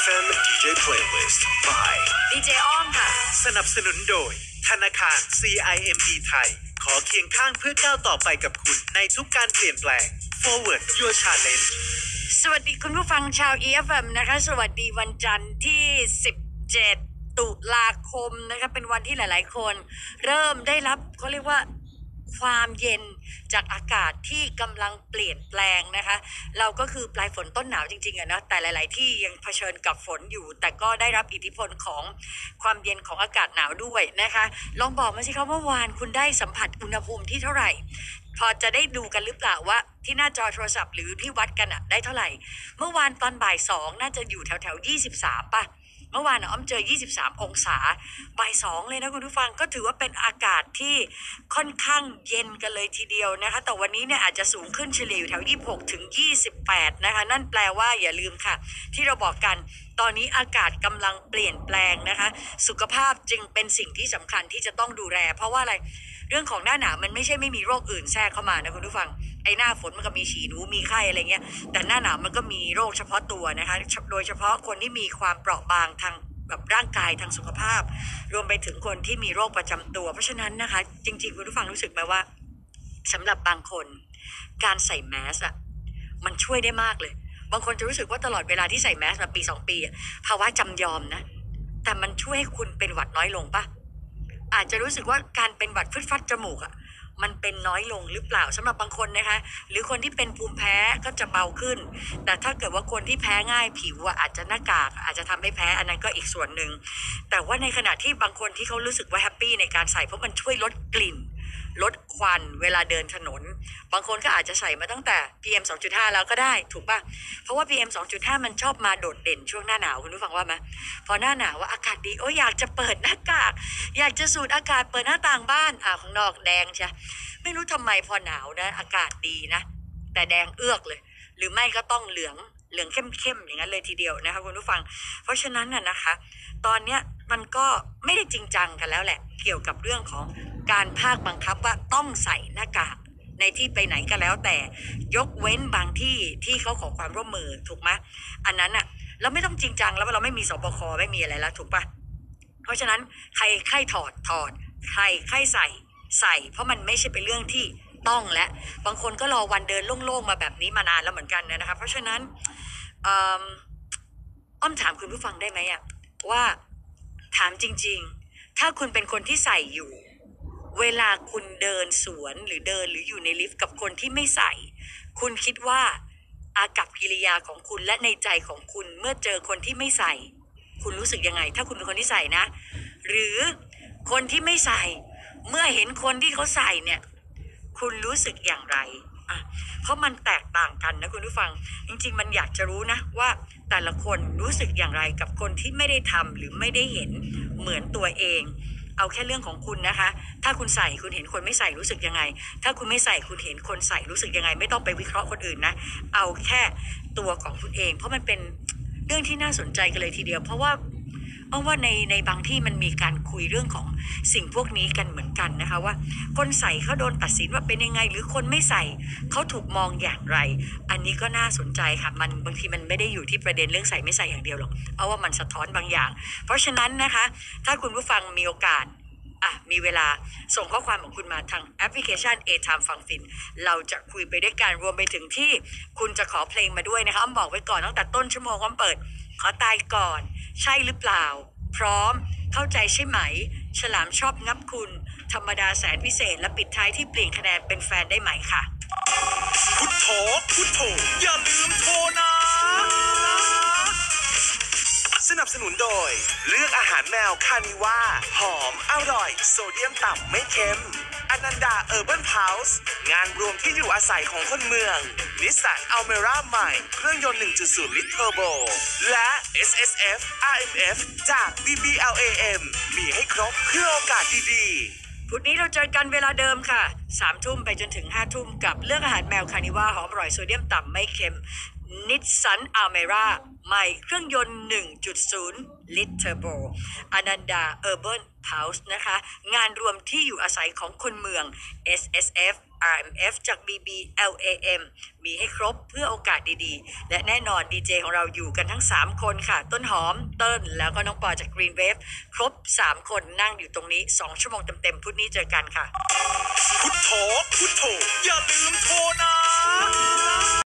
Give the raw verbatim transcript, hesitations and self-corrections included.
เอ็ม ดี เจ Playlist by ดี เจ อ้อมค่ะสนับสนุนโดยธนาคาร ซี ไอ เอ็ม บี ไทยขอเคียงข้างเพื่อก้าวต่อไปกับคุณในทุกการเปลี่ยนแปลง Forward Your Challenge สวัสดีคุณผู้ฟังชาว อี เอฟ เอ็ม นะคะสวัสดีวันจันทร์ที่สิบเจ็ดตุลาคมนะคะเป็นวันที่หลายๆคนเริ่มได้รับเขาเรียกว่าความเย็นจากอากาศที่กำลังเปลี่ยนแปลงนะคะเราก็คือปลายฝนต้นหนาวจริงๆอะนะแต่หลายๆที่ยังเผชิญกับฝนอยู่แต่ก็ได้รับอิทธิพลของความเย็นของอากาศหนาวด้วยนะคะลองบอกมาสิครับเมื่อวานคุณได้สัมผัสอุณหภูมิที่เท่าไหร่พอจะได้ดูกันหรือเปล่าว่าที่หน้าจอโทรศัพท์หรือที่วัดกันอะได้เท่าไหร่เมื่อวานตอนบ่ายสองน่าจะอยู่แถวๆยี่สิบสามป่ะเมื่อวานอ้อมเจอยี่สิบสามองศาบ่ายสองเลยนะคุณผู้ฟังก็ถือว่าเป็นอากาศที่ค่อนข้างเย็นกันเลยทีเดียวนะคะแต่วันนี้เนี่ยอาจจะสูงขึ้นเฉลี่ยอยู่แถวยี่สิบหกถึงยี่สิบแปดนะคะนั่นแปลว่าอย่าลืมค่ะที่เราบอกกันตอนนี้อากาศกำลังเปลี่ยนแปลงนะคะสุขภาพจึงเป็นสิ่งที่สำคัญที่จะต้องดูแลเพราะว่าอะไรเรื่องของหน้าหนาวมันไม่ใช่ไม่มีโรคอื่นแทรกเข้ามานะคุณผู้ฟังไอ้หน้าฝนมันก็มีฉี่หนูมีไข้อะไรเงี้ยแต่หน้าหนาวมันก็มีโรคเฉพาะตัวนะคะโดยเฉพาะคนที่มีความเปราะบางทางแบบร่างกายทางสุขภาพรวมไปถึงคนที่มีโรคประจำตัวเพราะฉะนั้นนะคะจริงๆคุณผู้ฟังรู้สึกไหมว่าสำหรับบางคนการใส่แมสอะมันช่วยได้มากเลยบางคนจะรู้สึกว่าตลอดเวลาที่ใส่แมสมาปีสองปีอะภาวะจำยอมนะแต่มันช่วยให้คุณเป็นหวัดน้อยลงปะอาจจะรู้สึกว่าการเป็นหวัดฟึดฟัดจมูกอะมันเป็นน้อยลงหรือเปล่าสำหรับบางคนนะคะหรือคนที่เป็นภูมิแพ้ก็จะเบาขึ้นแต่ถ้าเกิดว่าคนที่แพ้ง่ายผิวอาจจะหน้ากากอาจจะทำให้แพ้อันนั้นก็อีกส่วนหนึ่งแต่ว่าในขณะที่บางคนที่เขารู้สึกว่าแฮปปี้ในการใส่เพราะมันช่วยลดกลิ่นลดควันเวลาเดินถนนบางคนก็อาจจะใส่มาตั้งแต่ พี เอ็ม สองจุดห้า แล้วก็ได้ถูกป่ะเพราะว่า พี เอ็ม สองจุดห้า มันชอบมาโดดเด่นช่วงหน้าหนาวคุณผู้ฟังว่าไหมพอหน้าหนาวว่าอากาศดีโอ้ยอยากจะเปิดหน้ากากอยากจะสูดอากาศเปิดหน้าต่างบ้านอ่าข้างนอกแดงใช่ไม่รู้ทำไมพอหนาวนะอากาศดีนะแต่แดงเอือกเลยหรือไม่ก็ต้องเหลืองเหลืองเข้มๆอย่างนั้นเลยทีเดียวนะคะคุณผู้ฟังเพราะฉะนั้นน่ะนะคะตอนเนี้ยมันก็ไม่ได้จริงจังกันแล้วแหละเกี่ยวกับเรื่องของการภาคบังคับว่าต้องใส่หน้ากากในที่ไปไหนก็แล้วแต่ยกเว้นบางที่ที่เขาขอความร่วมมือถูกไหมอันนั้นอ่ะเราไม่ต้องจริงจังแล้วเราไม่มีสบคไม่มีอะไรแล้วถูกปะเพราะฉะนั้นใครใครถอดถอดใครใครใส่ใส่เพราะมันไม่ใช่เป็นเรื่องที่ต้องและบางคนก็รอวันเดินโล่งๆมาแบบนี้มานานแล้วเหมือนกันนะคะเพราะฉะนั้นอ้อมถามคุณผู้ฟังได้ไหมอะว่าถามจริงๆถ้าคุณเป็นคนที่ใส่อยู่เวลาคุณเดินสวนหรือเดินหรืออยู่ในลิฟต์กับคนที่ไม่ใส่คุณคิดว่าอากัปกิริยาของคุณและในใจของคุณเมื่อเจอคนที่ไม่ใส่คุณรู้สึกยังไงถ้าคุณเป็นคนที่ใส่นะหรือคนที่ไม่ใส่เมื่อเห็นคนที่เขาใส่เนี่ยคุณรู้สึกอย่างไรอ่ะเพราะมันแตกต่างกันนะคุณผู้ฟังจริงๆมันอยากจะรู้นะว่าแต่ละคนรู้สึกอย่างไรกับคนที่ไม่ได้ทำหรือไม่ได้เห็นเหมือนตัวเองเอาแค่เรื่องของคุณนะคะถ้าคุณใส่คุณเห็นคนไม่ใส่รู้สึกยังไงถ้าคุณไม่ใส่คุณเห็นคนใส่รู้สึกยังไงไม่ต้องไปวิเคราะห์คนอื่นนะเอาแค่ตัวของคุณเองเพราะมันเป็นเรื่องที่น่าสนใจกันเลยทีเดียวเพราะว่าเพราะว่าในในบางที่มันมีการคุยเรื่องของสิ่งพวกนี้กันเหมือนกันนะคะว่าคนใส่เขาโดนตัดสินว่าเป็นยังไงหรือคนไม่ใส่เขาถูกมองอย่างไรอันนี้ก็น่าสนใจค่ะมันบางทีมันไม่ได้อยู่ที่ประเด็นเรื่องใส่ไม่ใส่อย่างเดียวหรอกเอาว่ามันสะท้อนบางอย่างเพราะฉะนั้นนะคะถ้าคุณผู้ฟังมีโอกาสอ่ะมีเวลาส่งข้อความของคุณมาทางแอปพลิเคชัน A-Time ฟังฟินเราจะคุยไปด้วยกันรวมไปถึงที่คุณจะขอเพลงมาด้วยนะคะอ้อมบอกไว้ก่อนตั้งแต่ต้นชั่วโมงว่าเปิดขอตายก่อนใช่หรือเปล่าพร้อมเข้าใจใช่ไหมฉลามชอบงับคุณธรรมดาแสนพิเศษและปิดท้ายที่เปลี่ยนคะแนนเป็นแฟนได้ไหมค่ะพุทโธพุทโธอย่าลืมโทรนะสนับสนุนโดยเลือกอาหารแมวคานิว่าหอมอร่อยโซเดียมต่ำไม่เค็มอนันดาเออร์เบิร์นเฮาส์งานรวมที่อยู่อาศัยของคนเมืองนิสสันอัลเมร่าใหม่เครื่องยนต์ หนึ่งจุดศูนย์ ลิตรเทอร์โบและ เอส เอส เอฟ อาร์ เอ็ม เอฟ จาก บี บี แอล เอ เอ็ม มีให้ครบเพื่อโอกาสดีๆพุธนี้เราเจอกันเวลาเดิมค่ะสามทุ่มไปจนถึงห้าทุ่มกับเลือกอาหารแมวคานิว่าหอมอร่อยโซเดียมต่ำไม่เค็มนิสสันอัลเมร่าใหม่เครื่องยนต์ หนึ่งจุดศูนย์ ลิตรเทอร์โบอนันดาเออร์เบิร์นเฮาส์นะคะงานรวมที่อยู่อาศัยของคนเมือง เอส เอส เอฟอาร์ เอ็ม เอฟ จาก บี บี แอล เอ เอ็ม มีให้ครบเพื่อโอกาสดีๆและแน่นอนดีเจของเราอยู่กันทั้งสามคนค่ะต้นหอมเติ้ลแล้วก็น้องปอจาก Green Wave ครบสามคนนั่งอยู่ตรงนี้สองชั่วโมงเต็มๆพุธนี้เจอกันค่ะพุทโธพุทโธอย่าลืมโทรนะ